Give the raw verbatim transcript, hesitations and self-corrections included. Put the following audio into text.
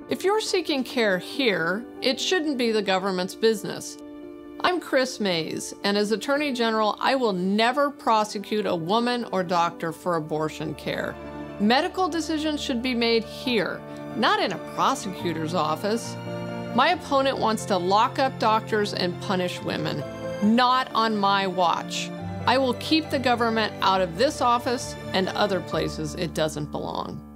If you're seeking care here, it shouldn't be the government's business. I'm Kris, and as Attorney General, I will never prosecute a woman or doctor for abortion care. Medical decisions should be made here, not in a prosecutor's office. My opponent wants to lock up doctors and punish women. Not on my watch. I will keep the government out of this office and other places it doesn't belong.